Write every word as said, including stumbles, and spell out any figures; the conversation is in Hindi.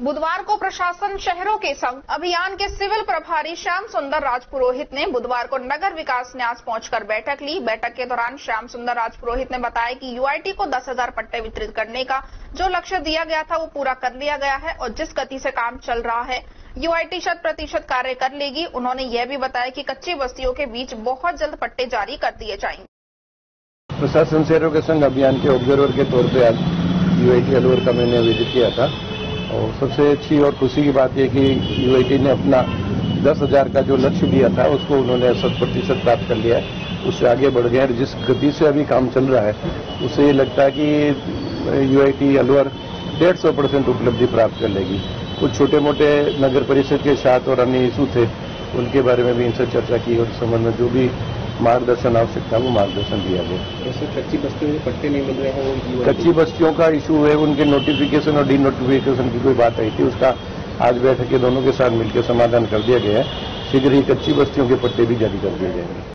बुधवार को प्रशासन शहरों के संग अभियान के सिविल प्रभारी श्याम सुंदर राजपुरोहित ने बुधवार को नगर विकास न्यास पहुंचकर बैठक ली। बैठक के दौरान श्याम सुंदर राजपुरोहित ने बताया कि यूआईटी को दस हजार पट्टे वितरित करने का जो लक्ष्य दिया गया था वो पूरा कर लिया गया है और जिस गति से काम चल रहा है यूआईटी शत प्रतिशत कार्य कर लेगी। उन्होंने यह भी बताया कि कच्ची बस्तियों के बीच बहुत जल्द पट्टे जारी कर दिए जाएंगे। प्रशासन शहरों के संग अभियान के ऑब्जर्वर के तौर पर आज यूआईटी अलवर का मैंने विजिट किया था और सबसे अच्छी और खुशी की बात यह कि यूआईटी ने अपना दस हजार का जो लक्ष्य दिया था उसको उन्होंने शत प्रतिशत प्राप्त कर लिया है, उससे आगे बढ़ गए हैं। जिस गति से अभी काम चल रहा है उससे ये लगता है कि यूआईटी अलवर डेढ़ सौ परसेंट उपलब्धि प्राप्त कर लेगी। कुछ छोटे मोटे नगर परिषद के साथ और अन्य इशू थे उनके बारे में भी इनसे चर्चा की और इस संबंध में जो भी मार्गदर्शन आवश्यकता वो मार्गदर्शन दिया गया। वैसे कच्ची बस्तियों में पट्टे नहीं मिल रहे हैं, वो कच्ची बस्तियों का इशू है, उनके नोटिफिकेशन और डी नोटिफिकेशन की कोई बात आई थी, उसका आज बैठक के दोनों के साथ मिलकर समाधान कर दिया गया है। शीघ्र ही कच्ची बस्तियों के पट्टे भी जारी कर दिए जाएंगे।